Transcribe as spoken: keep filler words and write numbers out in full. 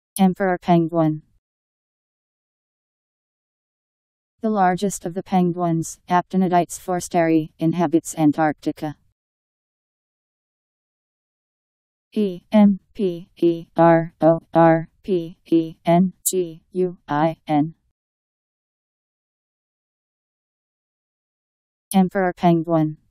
Emperor penguin. The largest of the penguins, Aptenodytes forsteri, inhabits Antarctica. E M P E R O R P E N G U I N. Emperor penguin.